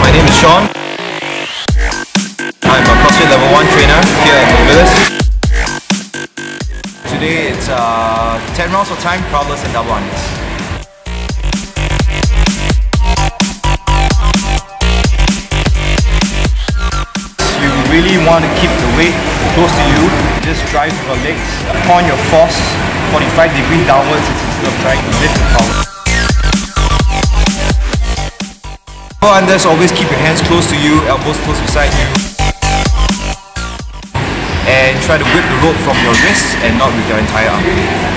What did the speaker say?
My name is Sean. I'm a CrossFit Level 1 trainer here at Willis. Today it's 10 rounds of time, prowlers and double unders. You really want to keep the weight close to you. Just drive your legs upon your force, 45-degree downwards instead of trying to lift the power. For unders, always keep your hands close to you, elbows close beside you. And try to whip the rope from your wrists and not with your entire arm.